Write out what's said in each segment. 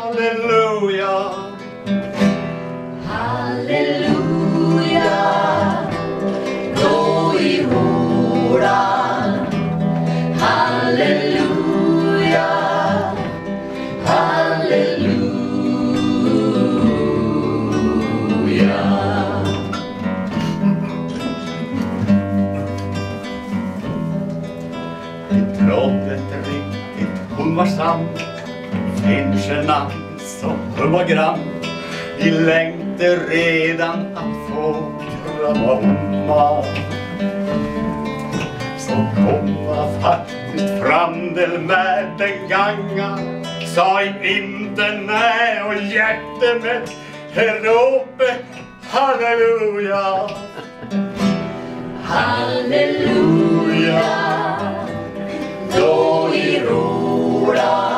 halleluja. Halleluja, gå i hora. Halleluja, halleluja. Det trådde riktigt, hon var sann. Människorna som hon var grann. Vi längte redan att få krama hon var. Så komma faktiskt fram till med den ganga. Sa inte nej och hjärtemätt herope halleluja. Halleluja, gå i rola.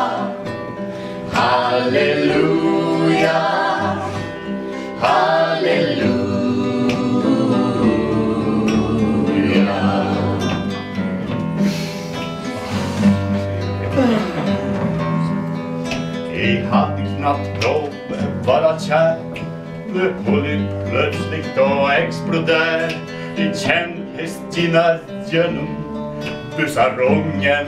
Halleluja, halleluja. Vi hade knappt då bara kär. Nu höll plötsligt och exploder. Vi kände stina genom busarongen.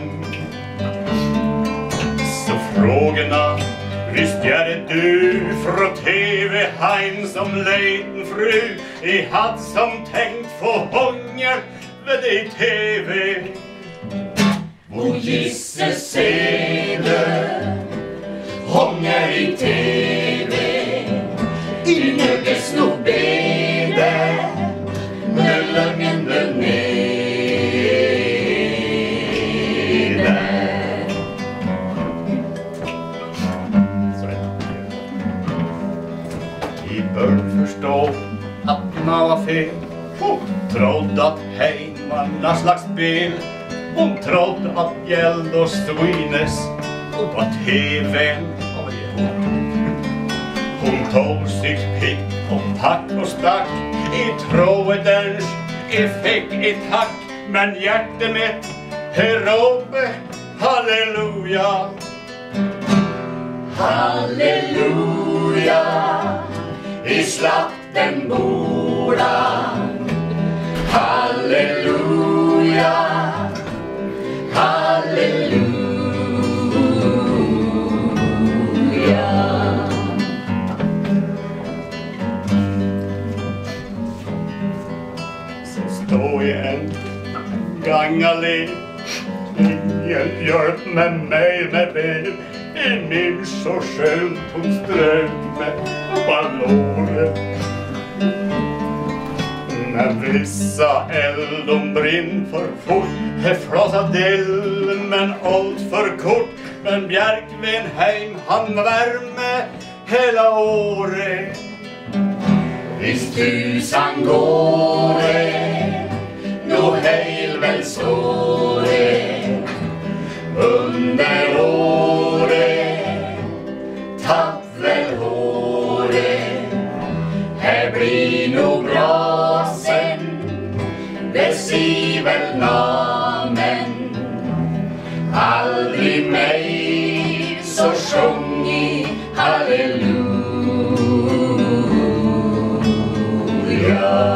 Så frågorna visst är det du från TV hein som liten fru i hatt som tänkt få hånger vid det i TV. Och gisse ser du hånger i TV. Inöges nog bede med lögnen där nere. Vi bör förstå att man var fel. Hon trodde att hej var någon slags spel. Hon trodde att gäld och Swines och på TVn. Hon tog sitt pick och pack och stack i trådens i fick i tack. Men hjärtemätt herope halleluja. Halleluja, i slakten borda. Halleluja, halleluja. Så står jag en gangale. Ingen hjälp med mig med ben. I min så skönt hon strök med ballorer. Men vissa eld de brinn för fort. He flasadell men allt för kort. Men Bjärkvenheim han värme hela året. Visst tusan går det, nå heil väl så det. Under året, tapp väl håret. Här blir nog bra sen, det ser väl namen. Aldrig mig så sjung i halleluja.